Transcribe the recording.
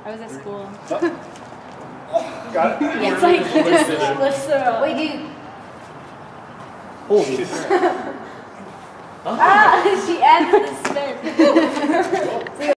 I was at school. Got it? Yeah. It's like just lifts her up. Wait, dude. Holy crap. Ah, she adds the spin.